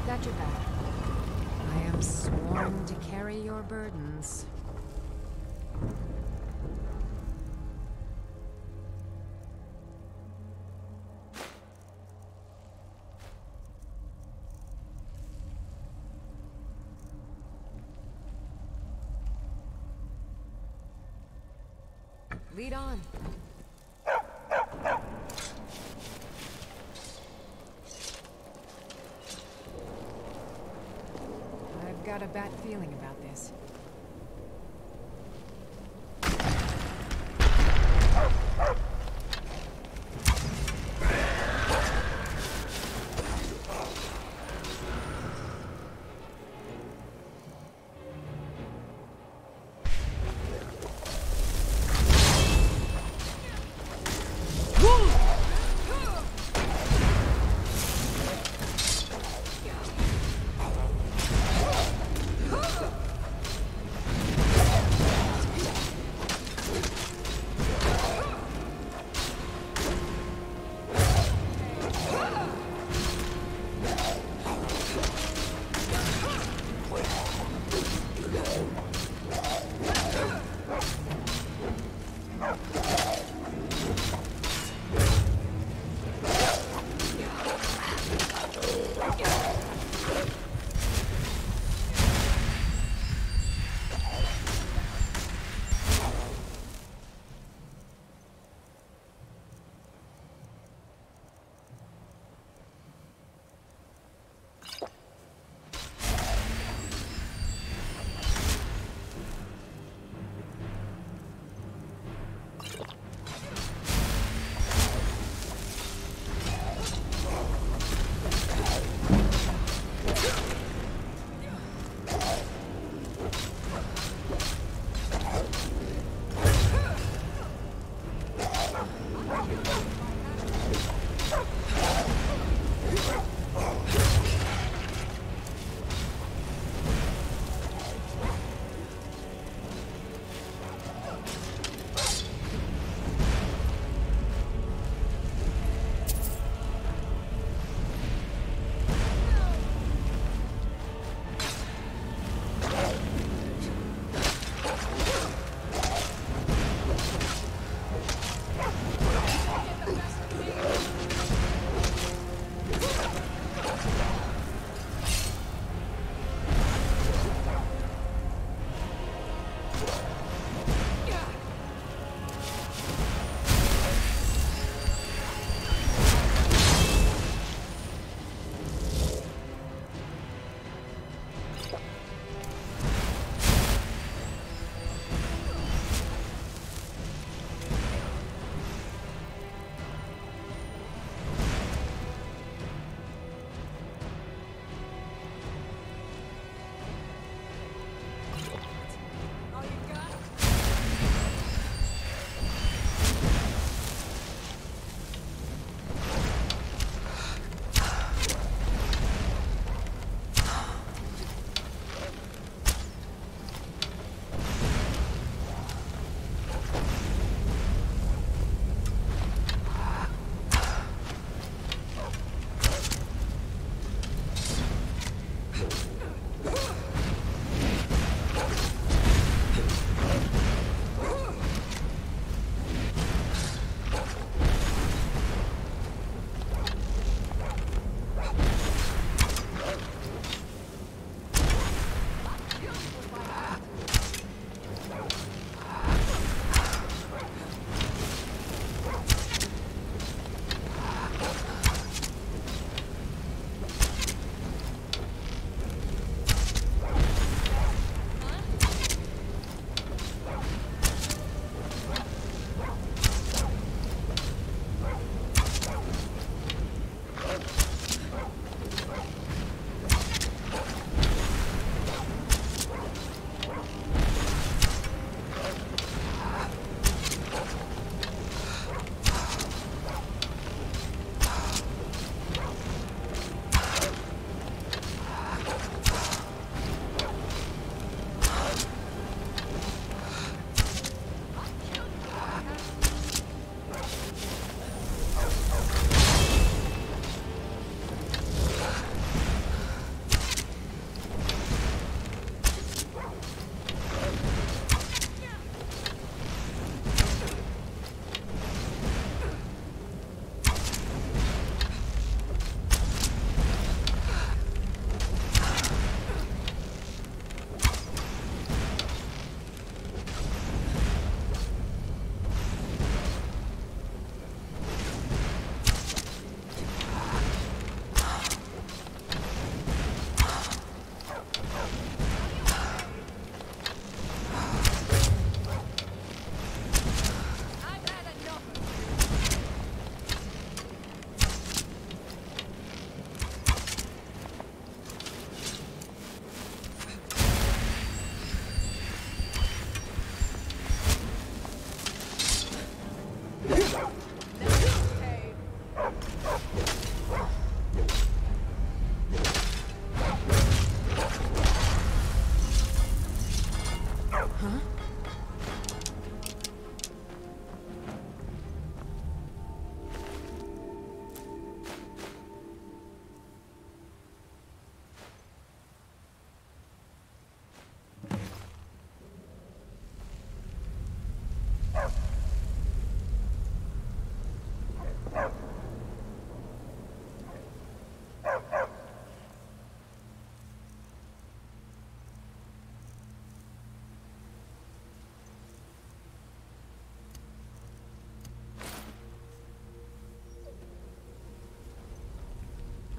Got your back. I am sworn to carry your burdens. Lead on. I've got a bad feeling about this.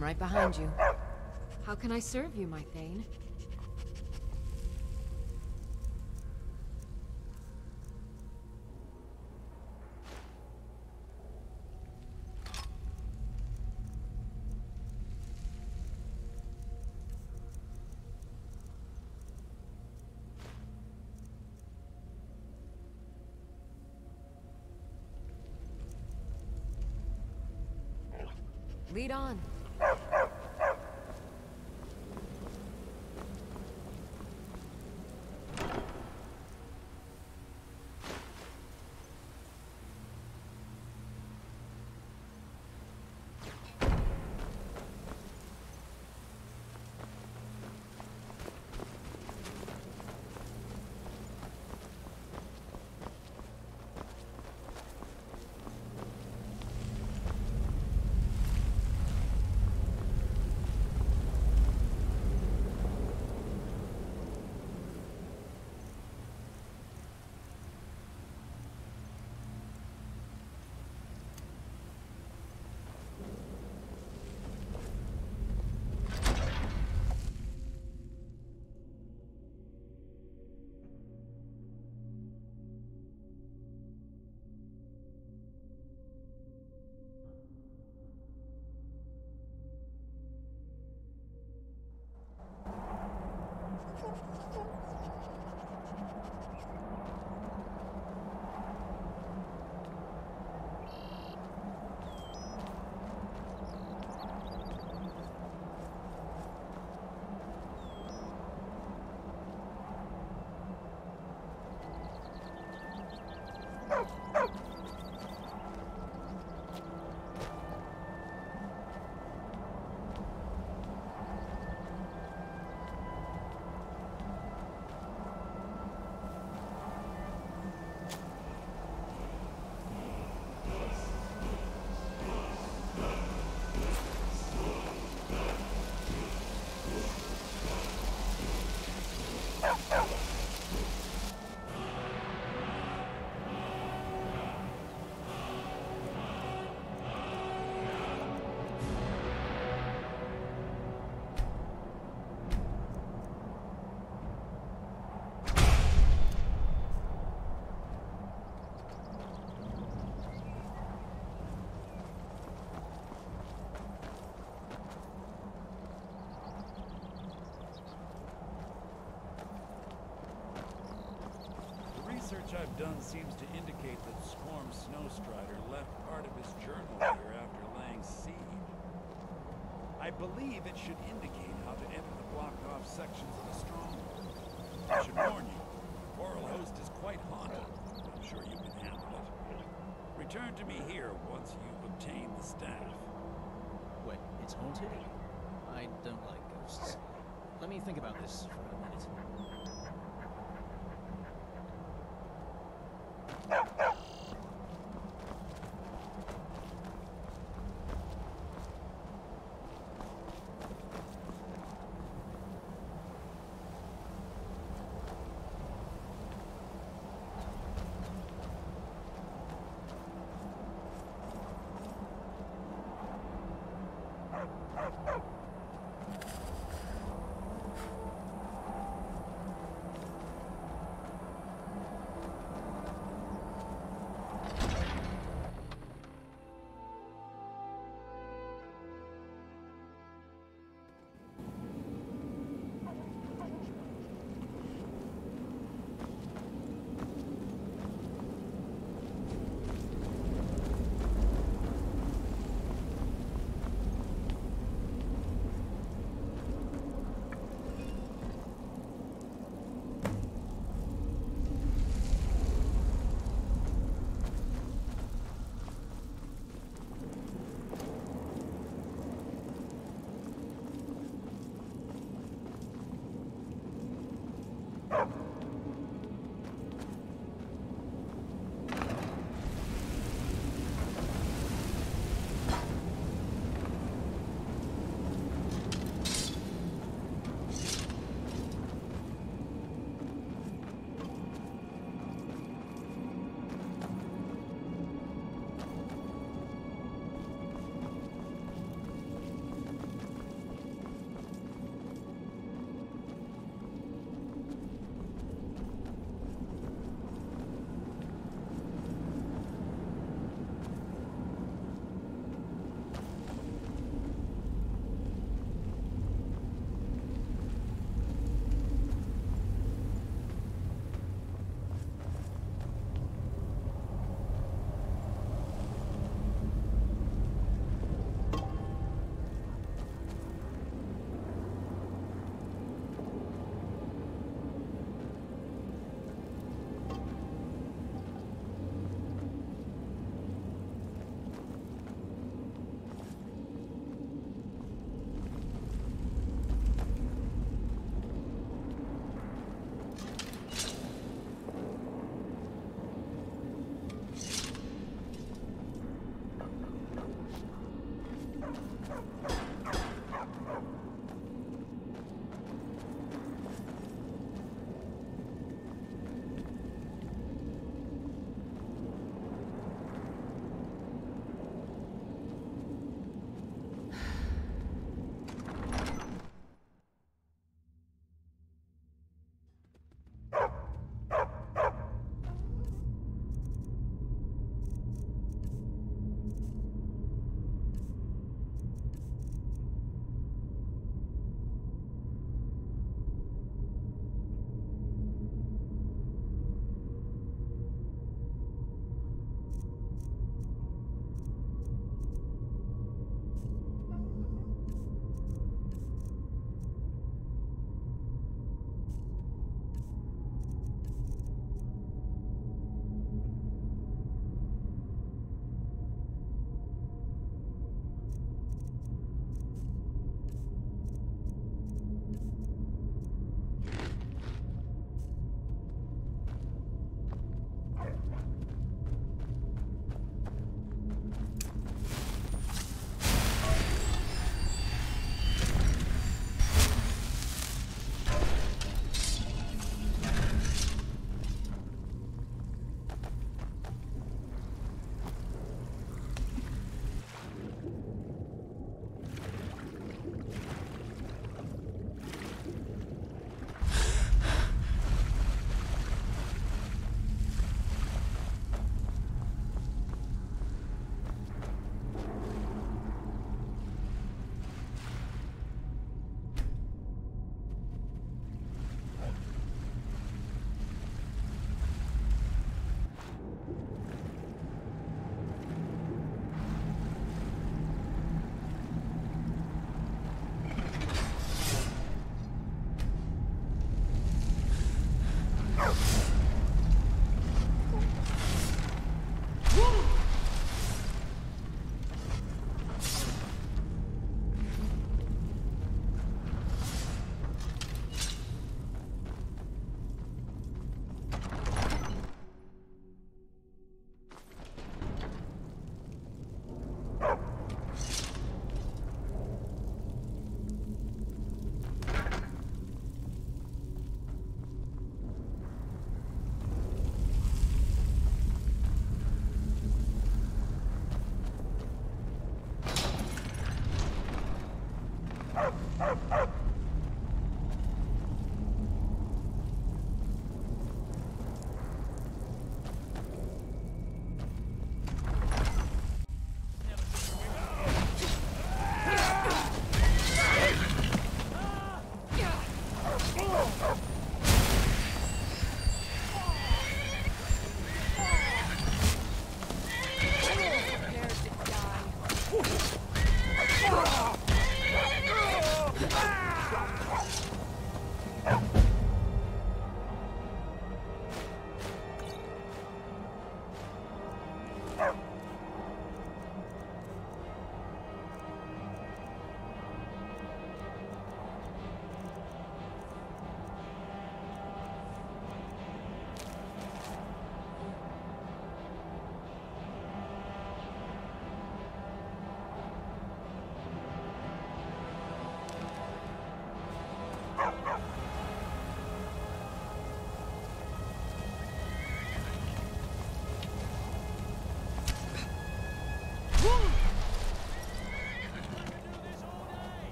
I'm right behind you. How can I serve you, my Thane? Lead on. Research I've done seems to indicate that Swarm Snowstrider left part of his journal here after laying siege. I believe it should indicate how to enter the blocked-off sections of the stronghold. I should warn you, Coral Host is quite haunted. I'm sure you can handle it. Return to me here once you've obtained the staff. Wait, it's haunted? I don't like ghosts. Let me think about this for a minute.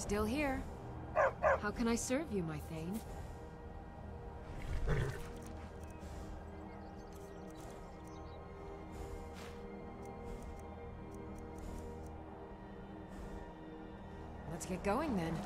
Still here. How can I serve you, my Thane? Let's get going then.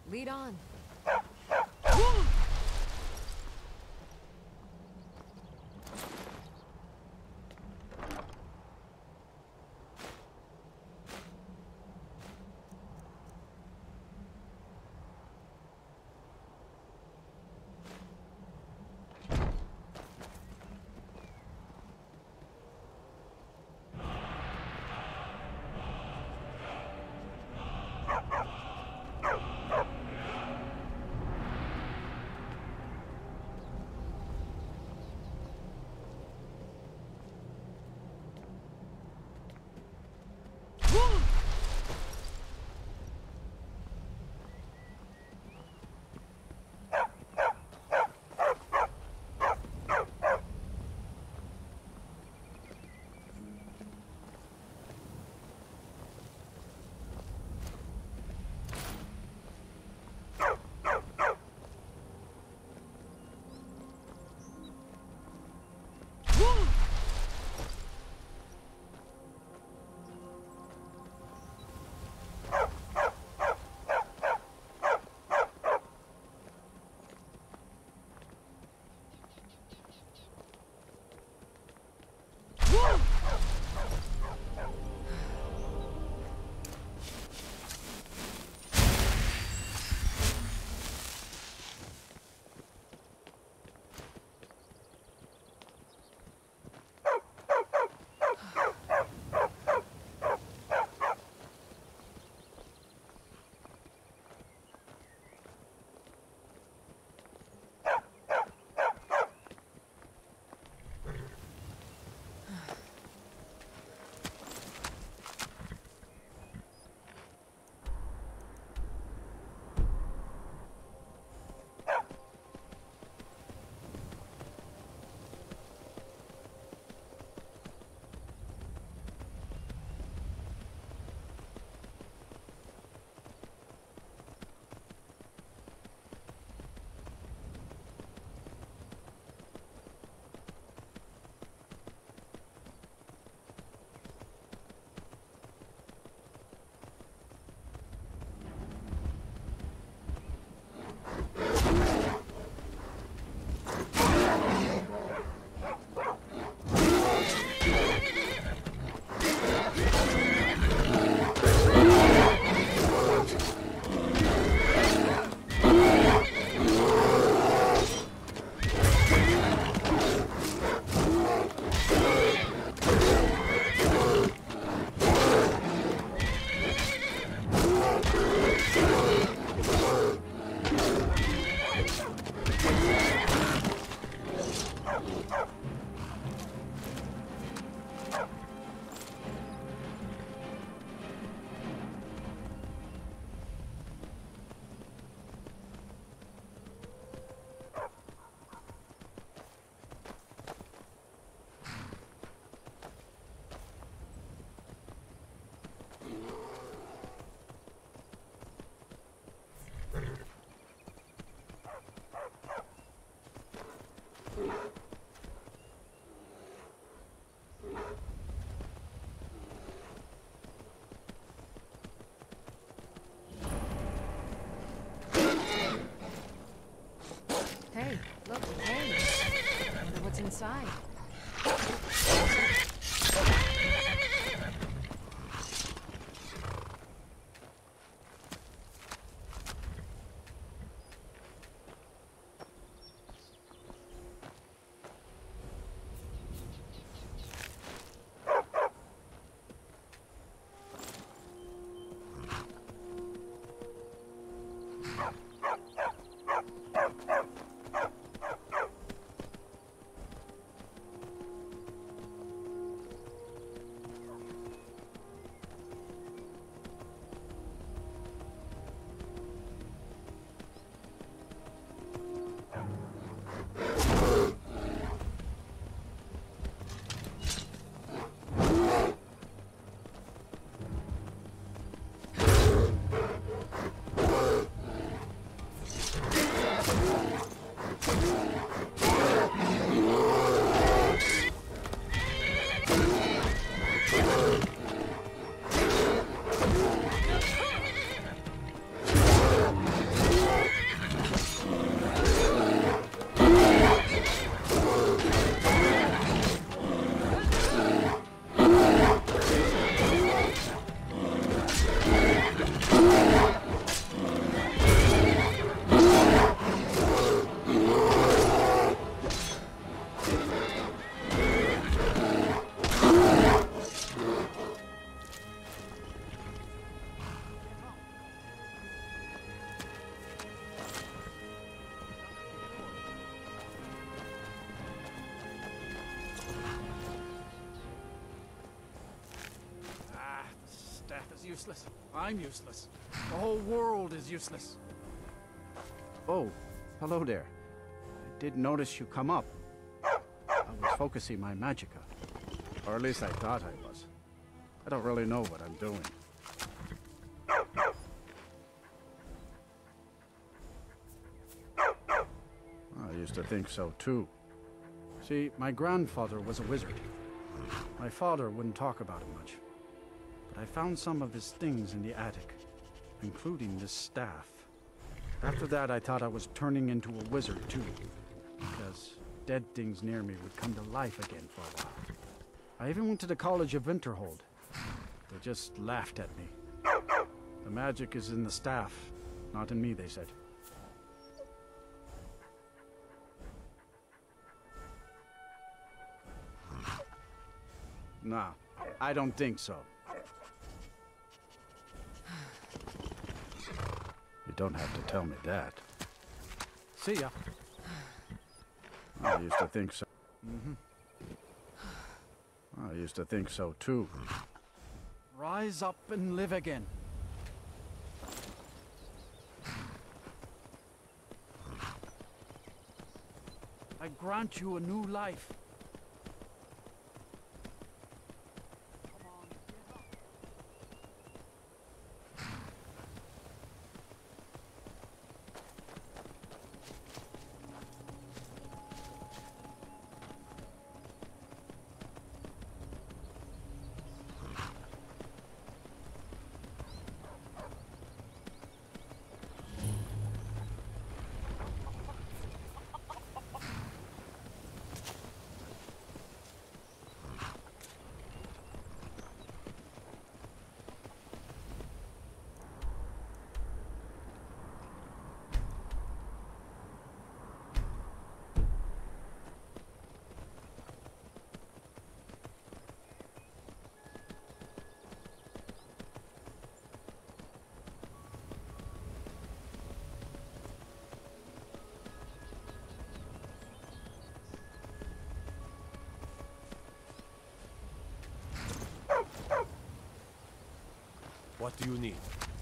Lead on. Hey, look, hey. I wonder what's inside. useless. I'm useless. The whole world is useless. Oh, hello there. I did notice you come up. I was focusing my magicka. Or at least I thought I was. I don't really know what I'm doing. I used to think so too. See, my grandfather was a wizard. My father wouldn't talk about it much. But I found some of his things in the attic, including this staff. After that, I thought I was turning into a wizard too, because dead things near me would come to life again for a while. I even went to the College of Winterhold. They just laughed at me. The magic is in the staff, not in me, they said. Nah, I don't think so. You don't have to tell me that. See ya. I used to think so. I used to think so too. Rise up and live again. I grant you a new life. What do you need?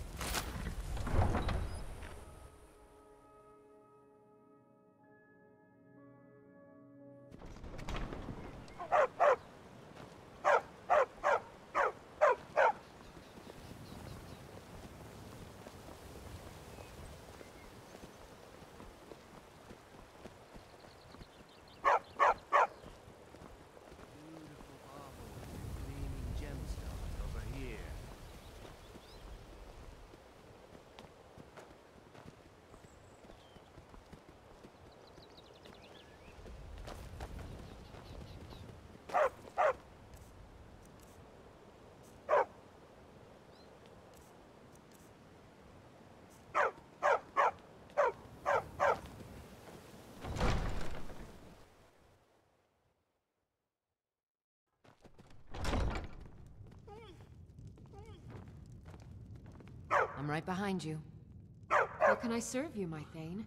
I'm right behind you. How can I serve you, my Thane?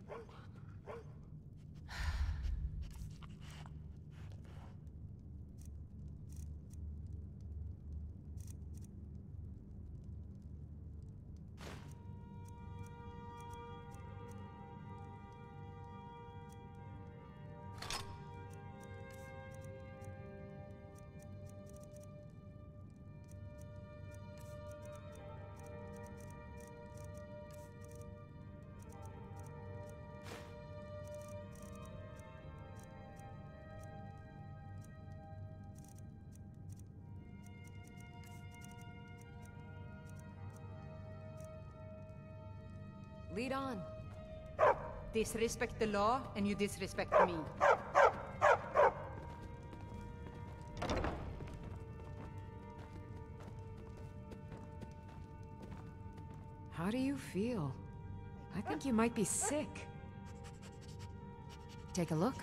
Lead on. Disrespect the law, and you disrespect me. How do you feel? I think you might be sick. Take a look.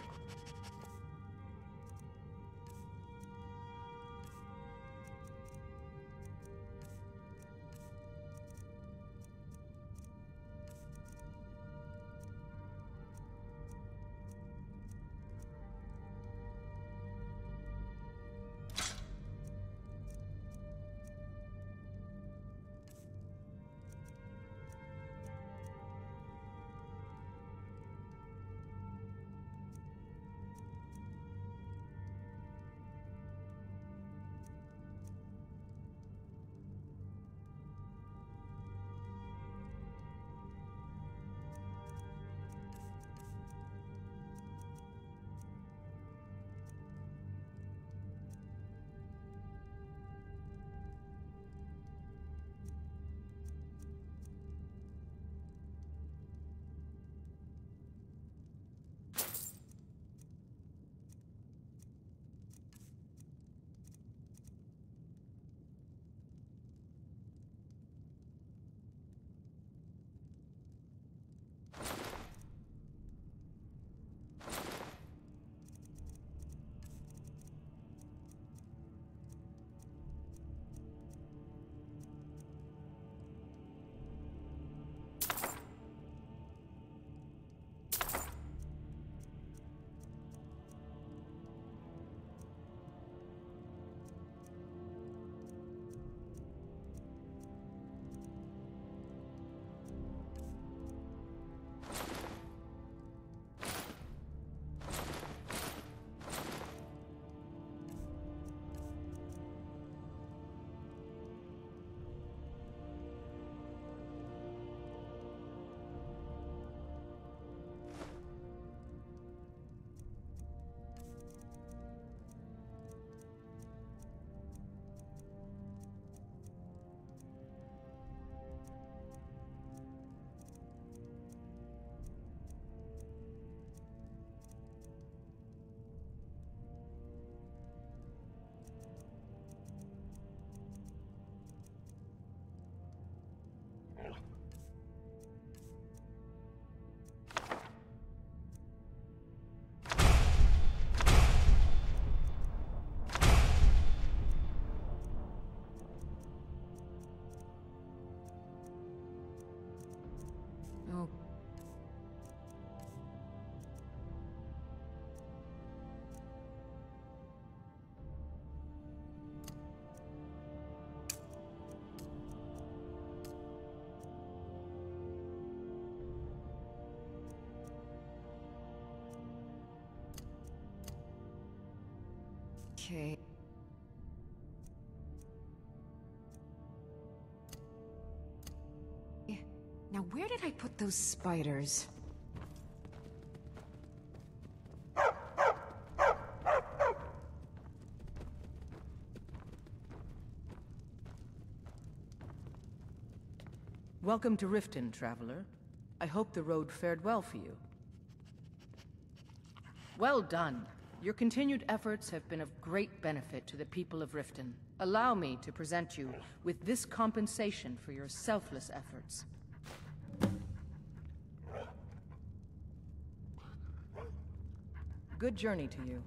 Okay. Now, where did I put those spiders? Welcome to Riften, traveler. I hope the road fared well for you. Well done. Your continued efforts have been of great benefit to the people of Riften. Allow me to present you with this compensation for your selfless efforts. Good journey to you.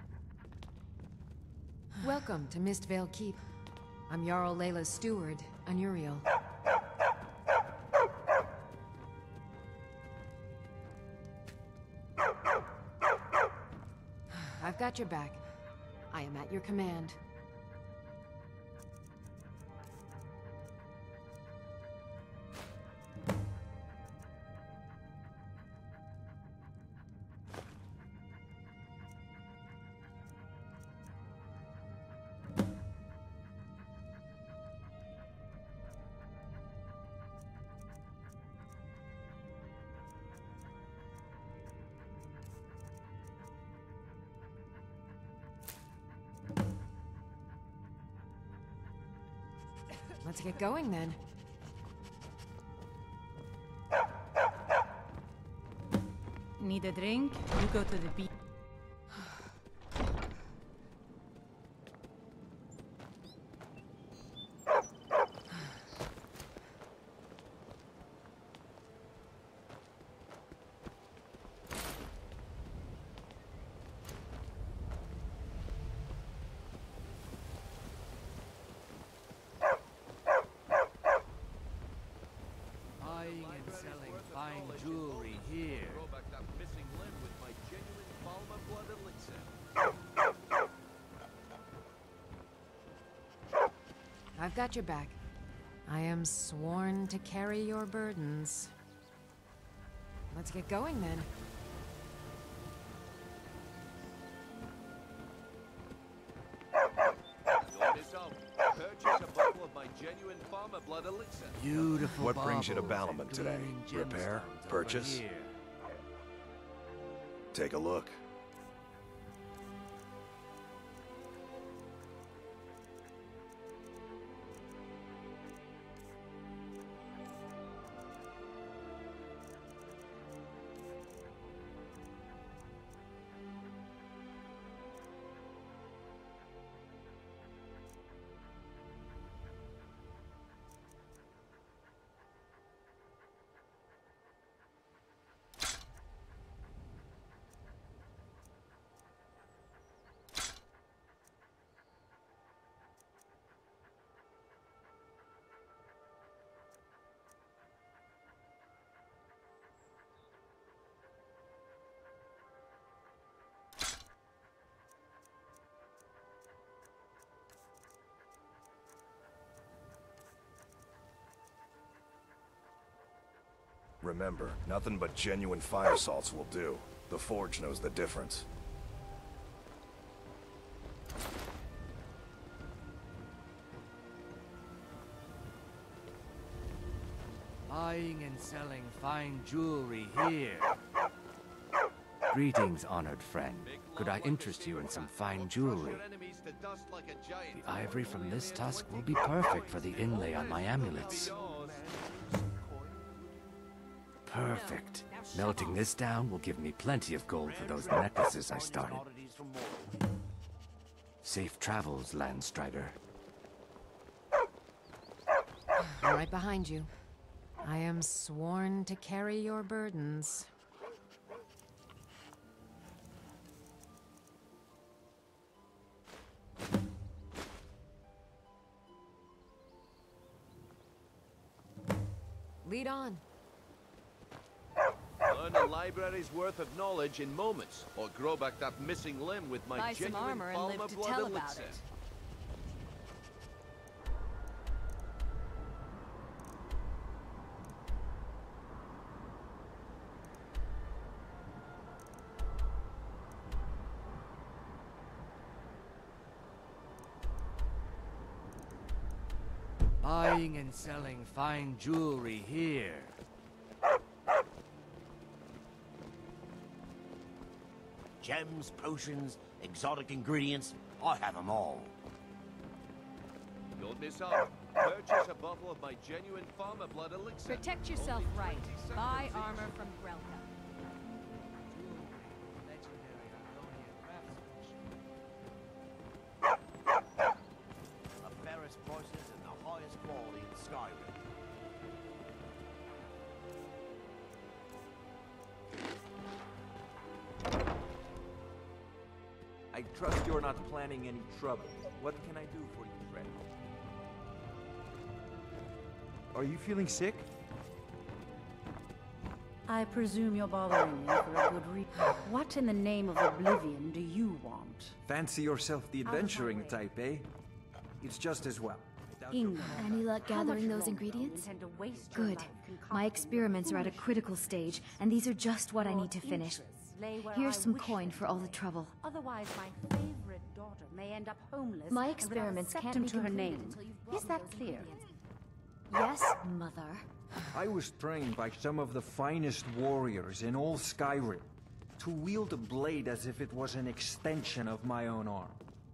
Welcome to Mistvale Keep. I'm Jarl Layla's steward, Anuriel. I've got your back. I am at your command. Let's get going then. Need a drink? You go to the beach. Buying and selling fine jewelry here. I've got your back. I am sworn to carry your burdens. Let's get going then. Purchase a bottle of my genuine farmer blood elixir. Beautiful. What brings you to baubles Balamon and today? gleaming Repair? gemstones over Purchase? here. Take a look. Remember, nothing but genuine fire salts will do. The Forge knows the difference. Buying and selling fine jewelry here. Greetings, honored friend. Could I interest you in some fine jewelry? The ivory from this tusk will be perfect for the inlay on my amulets. Perfect. Melting this down will give me plenty of gold for those necklaces I started. Safe travels, Landstrider. I'm right behind you. I am sworn to carry your burdens. Lead on. Learn a library's worth of knowledge in moments, or grow back that missing limb with my Buy some genuine armor and live Falmer to blood tell about elixir. it. Buying and selling fine jewelry here. Gems, potions, exotic ingredients, I have them all. Don't miss out. Purchase a bottle of my genuine farmer blood elixir. Protect yourself right. Buy armor from Grelka. The fairest prices and the highest quality in Skyrim. I trust you're not planning any trouble. What can I do for you, friend? Are you feeling sick? I presume you're bothering me for a good reason. What in the name of oblivion do you want? Fancy yourself the adventuring type, eh? It's just as well. Any luck gathering those ingredients? Good. My experiments are at a critical stage, and these are just what I need to finish. Here's some coin for all the trouble. Otherwise, my favorite daughter may end up homeless. My experiments and can't be to her completed name. until you've Is that brought those clear? ingredients. Yes, Mother. I was trained by some of the finest warriors in all Skyrim to wield a blade as if it was an extension of my own arm.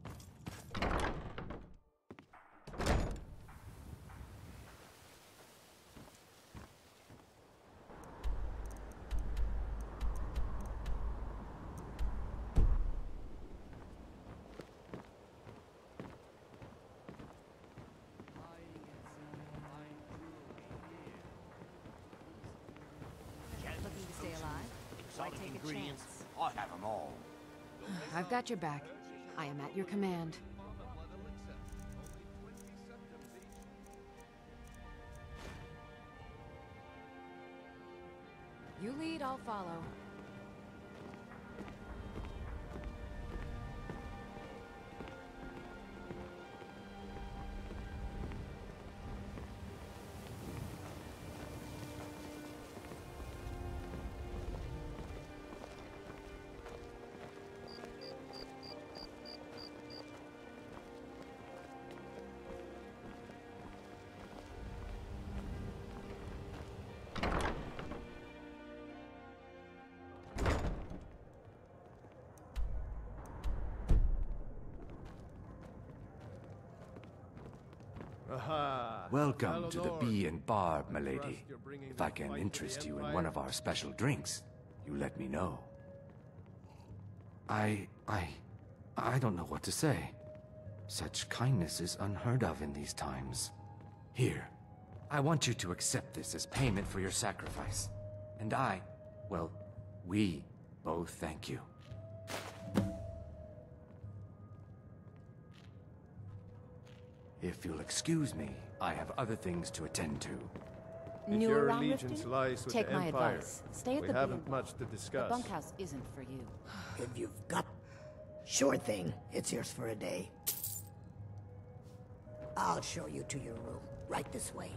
Looking to stay alive? Why Exotic take a ingredients, chance? I have them all. I've got your back. I am at your command. You lead, I'll follow. Aha! Welcome to the Alador. Bee and Barb, milady. you're bringing If I the can fight to interest the you in Empire? one of our special drinks, you let me know. I don't know what to say. Such kindness is unheard of in these times. Here, I want you to accept this as payment for your sacrifice. And well, we both thank you. If you'll excuse me, I have other things to attend to. If New your around allegiance Riften? lies with Take the my Empire, advice. Stay at we the haven't Bee much to The discuss. bunkhouse isn't for you. If you've got... Sure thing. It's yours for a day. I'll show you to your room. Right this way.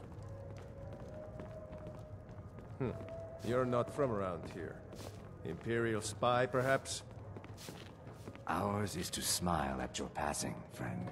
You're not from around here. Imperial spy, perhaps? Ours is to smile at your passing, friend.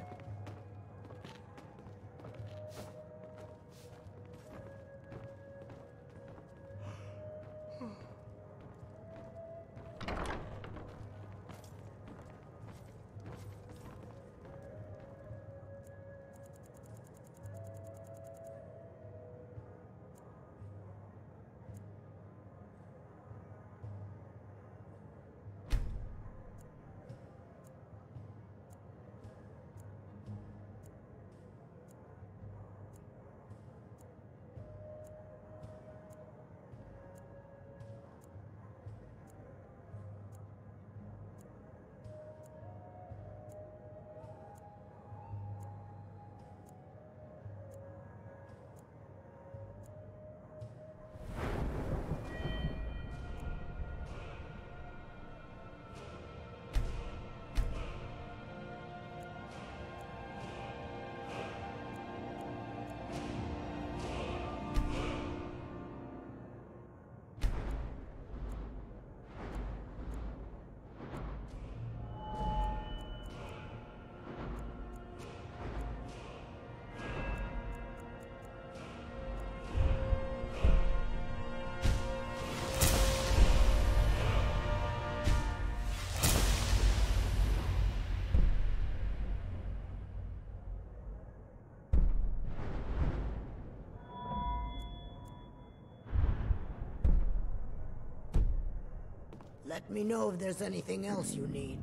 Let me know if there's anything else you need.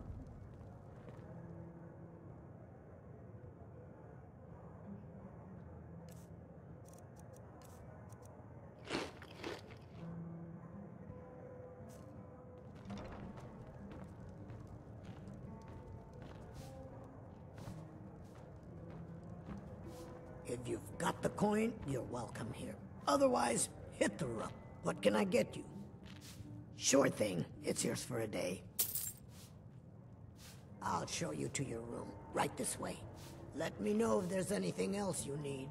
If you've got the coin, you're welcome here. Otherwise, hit the road. What can I get you? Sure thing. It's yours for a day. I'll show you to your room. Right this way. Let me know if there's anything else you need.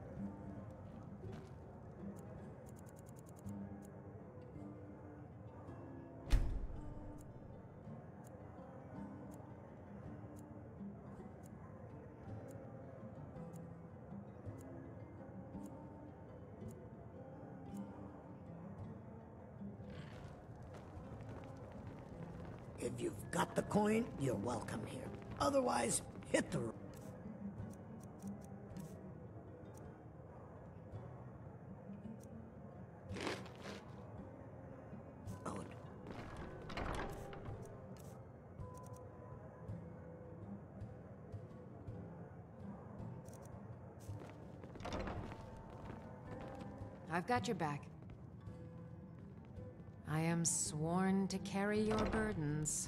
If you've got the coin, you're welcome here. Otherwise, hit the road. I've got your back. I am sworn to carry your burdens.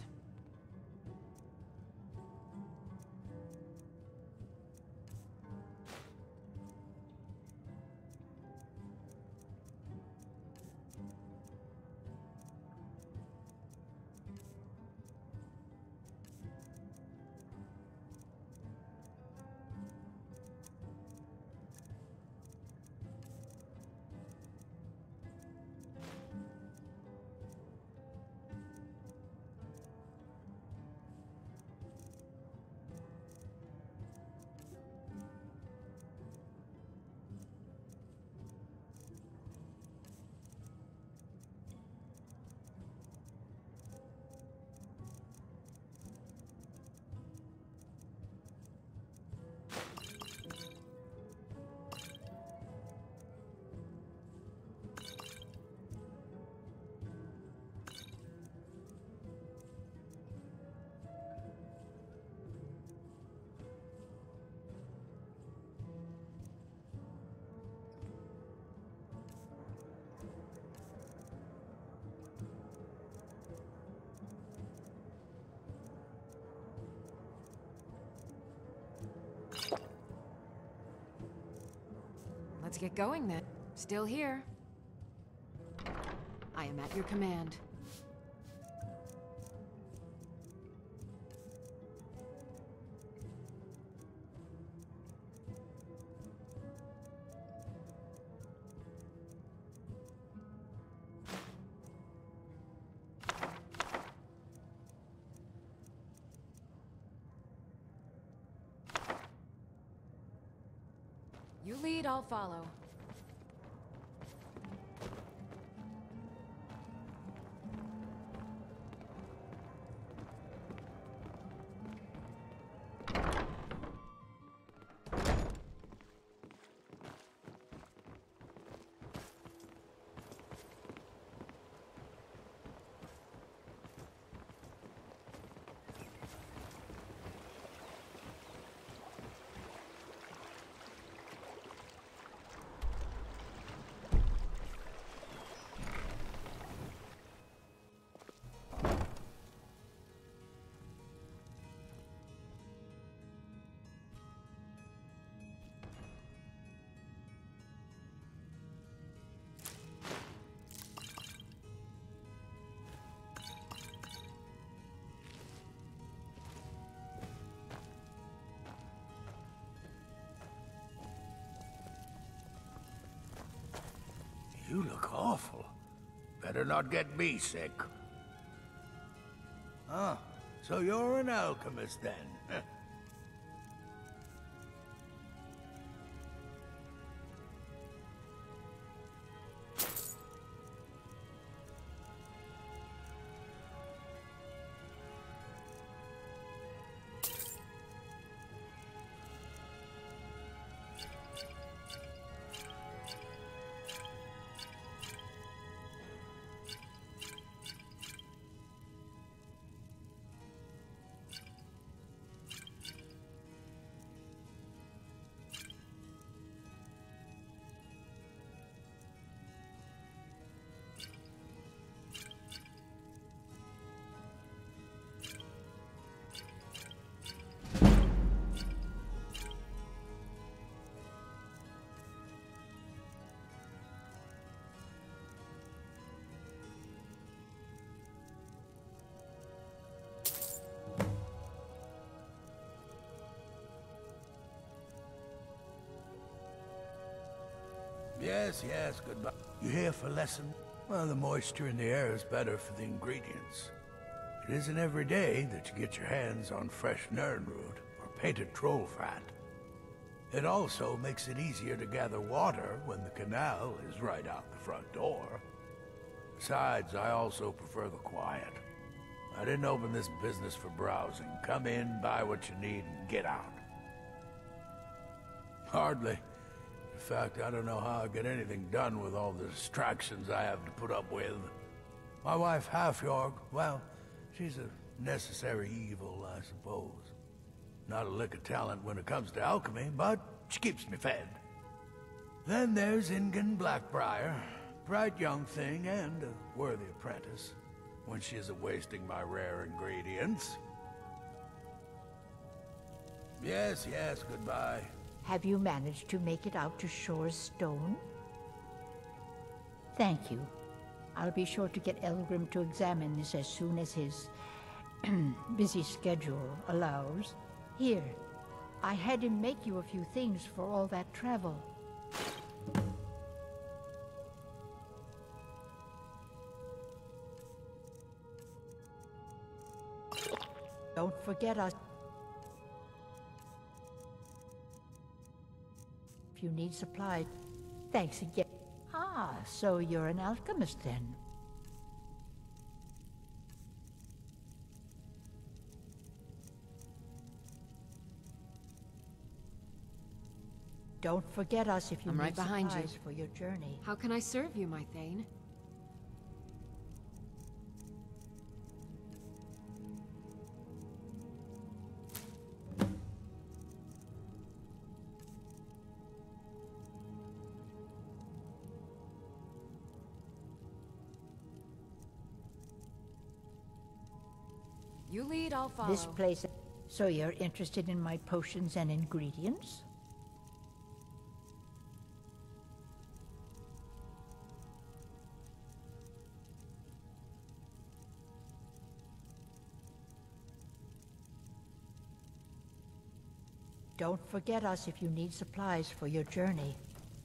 Let's get going then. Still here. I am at your command. You lead, I'll follow. You look awful. Better not get me sick. Ah, so you're an alchemist then? Yes, yes, goodbye. You here for lesson? Well, the moisture in the air is better for the ingredients. It isn't every day that you get your hands on fresh Nirnroot or painted troll fat. It also makes it easier to gather water when the canal is right out the front door. Besides, I also prefer the quiet. I didn't open this business for browsing. Come in, buy what you need, and get out. Hardly. In fact, I don't know how I get anything done with all the distractions I have to put up with. My wife, Halfjorg, well, she's a necessary evil, I suppose. Not a lick of talent when it comes to alchemy, but she keeps me fed. Then there's Ingen Blackbriar, bright young thing and a worthy apprentice, when she isn't wasting my rare ingredients. Yes, yes, goodbye. Have you managed to make it out to Shor's Stone? Thank you. I'll be sure to get Elgrim to examine this as soon as his busy schedule allows. Here, I had him make you a few things for all that travel. Don't forget us. If you need supplies, thanks again. Ah, so you're an alchemist then. Don't forget us if you I'm need right behind you. supplies for your journey. How can I serve you, my Thane? You lead, I'll follow. This place... So you're interested in my potions and ingredients? Don't forget us if you need supplies for your journey.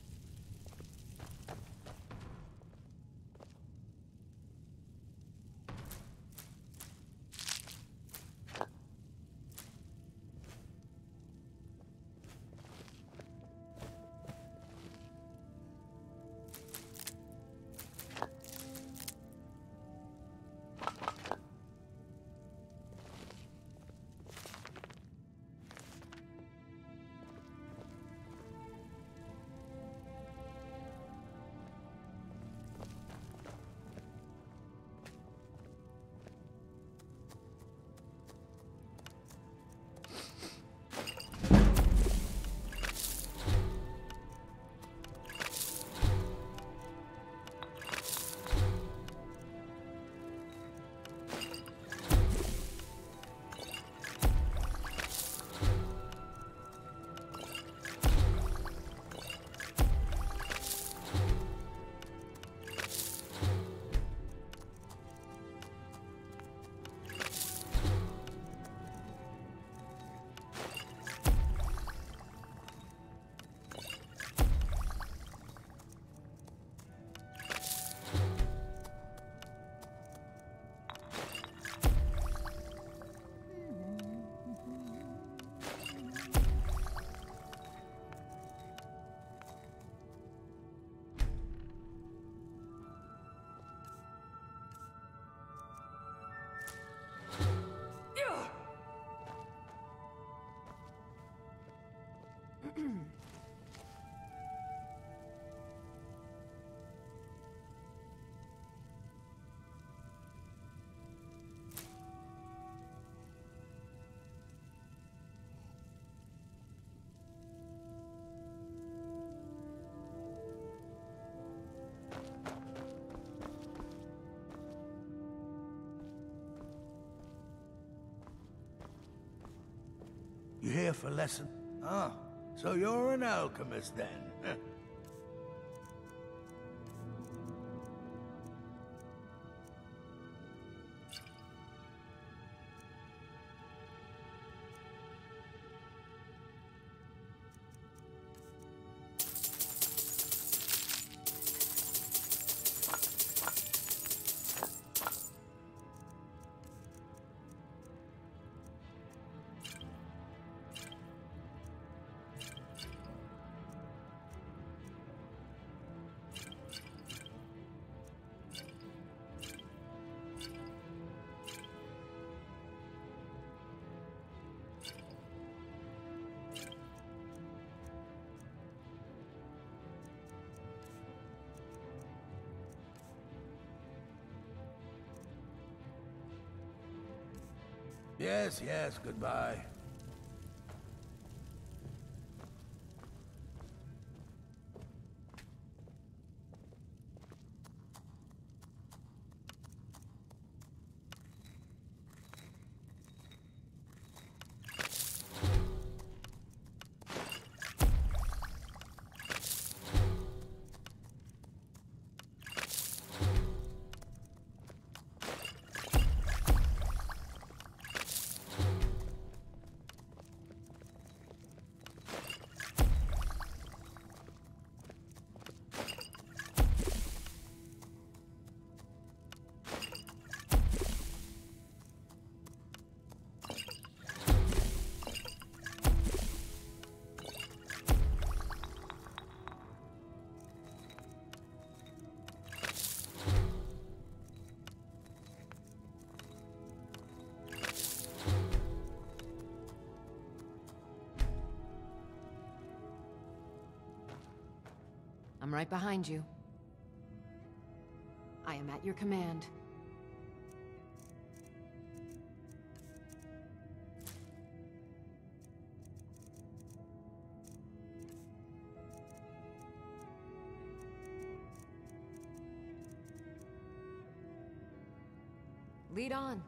You here for lesson? Ah, so you're an alchemist then. Yes, yes, goodbye. I'm right behind you. I am at your command. Lead on.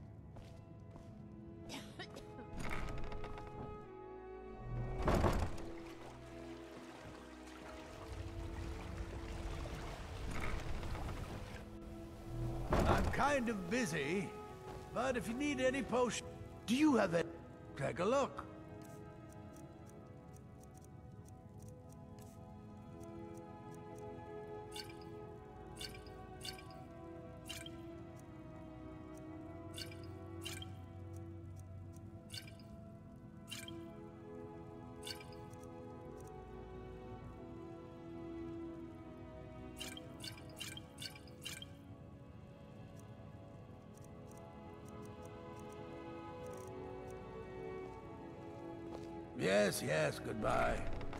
I'm kind of busy, but if you need any potion, do you have it? Take a look. Yes, yes, goodbye.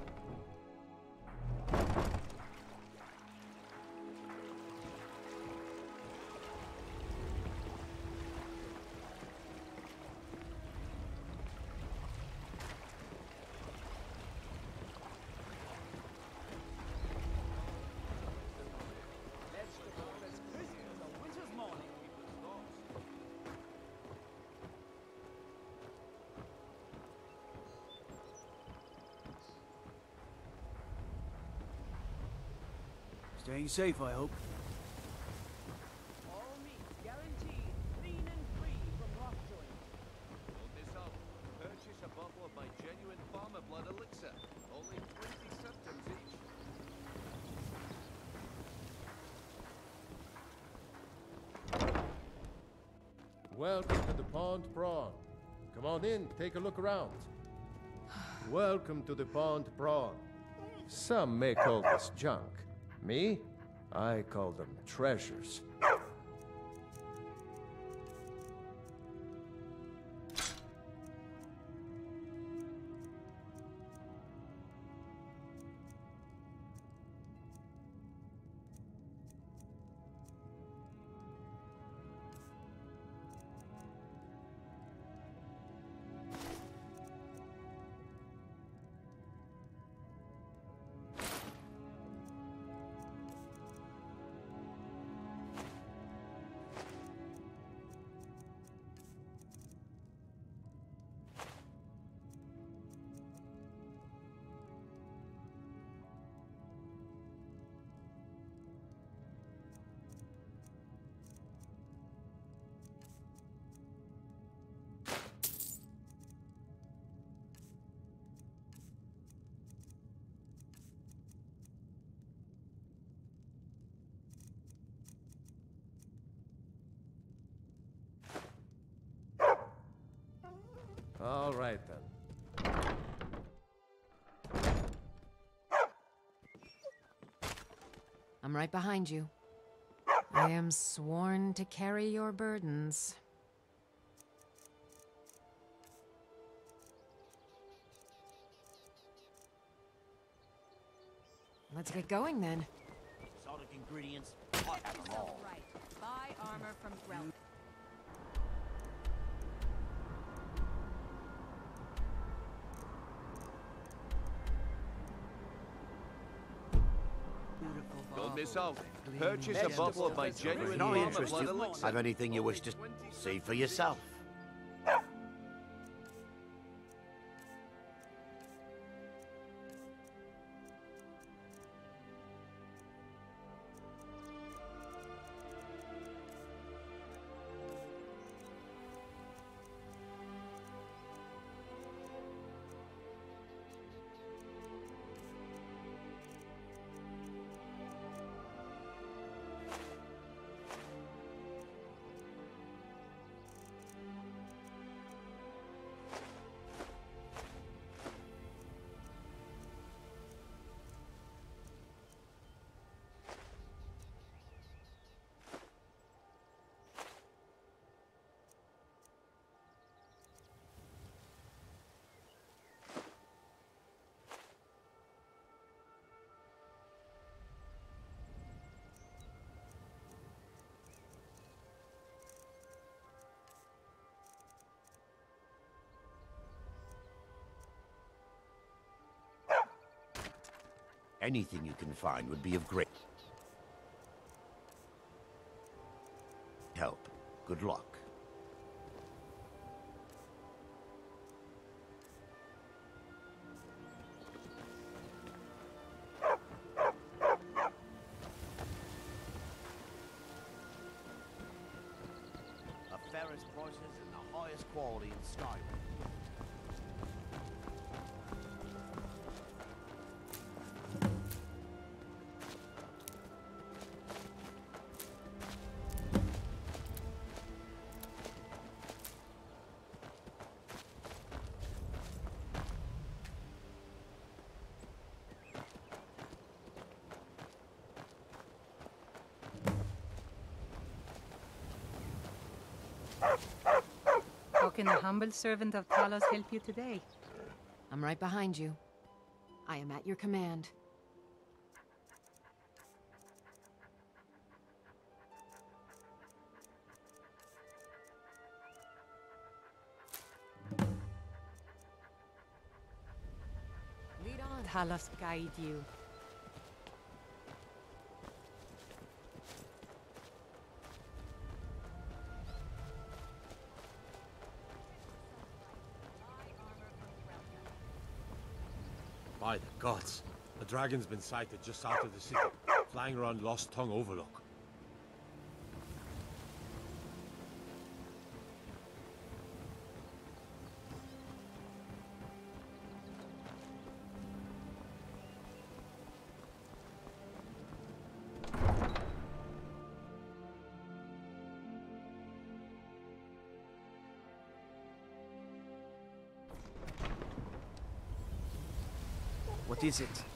Staying safe, I hope. All meat guaranteed, clean and free from rock joint. Load this up. Purchase a bottle of my genuine farmer blood elixir. Only 20 septims each. Welcome to the Pond Prawn. Come on in, take a look around. Welcome to the Pond Prawn. Some may call this junk. Me? I call them treasures. All right, then. I'm right behind you. I am sworn to carry your burdens. Let's get going, then. Exotic ingredients, I have them all. Right. Buy armor from Grelk. Miss Holt. Purchase a bottle of my genuine Not armor interested. blood elixir. Have anything you wish to see for yourself? Anything you can find would be of great help. Good luck. The fairest prices and the highest quality in Skyrim. How can the humble servant of Talos help you today? I'm right behind you. I am at your command. Lead on. Talos guide you. By the gods, a dragon's been sighted just south of the city, flying around Lost Tongue Overlook. What is it?